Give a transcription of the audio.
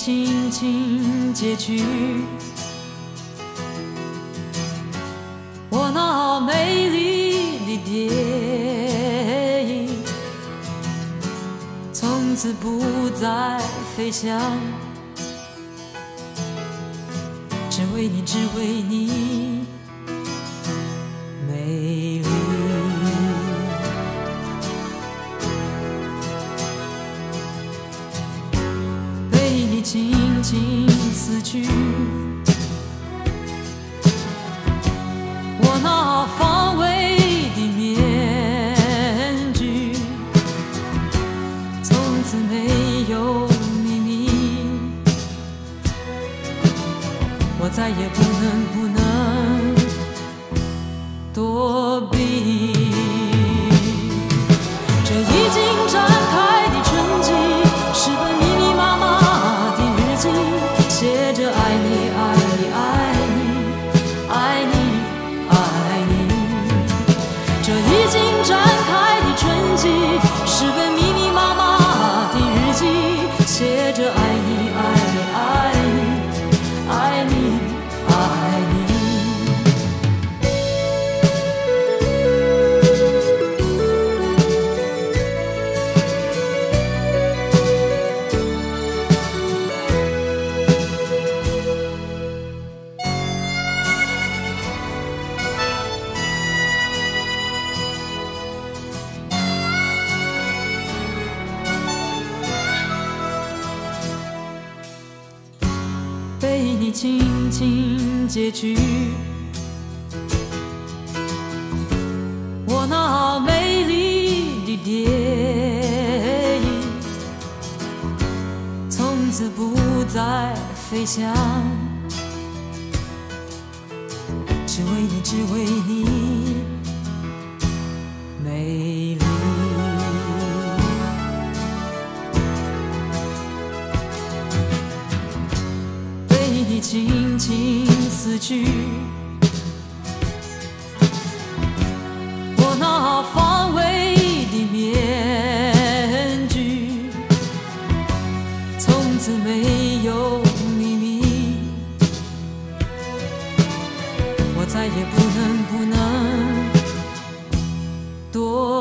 轻轻揭去我那美丽的蝶影，从此不再飞翔，只为你，只为你美丽。被你轻轻撕去我那防卫的面具，从此没有秘密，我再也不能躲避。这已经展开的春季，是本密密麻麻的日记，写着爱你爱你爱你爱你爱你。这已经展开的春季，是本密密麻麻的日记，写着爱你爱你爱你爱你爱你。被你轻轻揭去我那美丽的蝶影，从此不再飞翔，只为你，只为你美丽。你轻轻撕去我那防卫的面具，从此没有秘密，我再也不能躲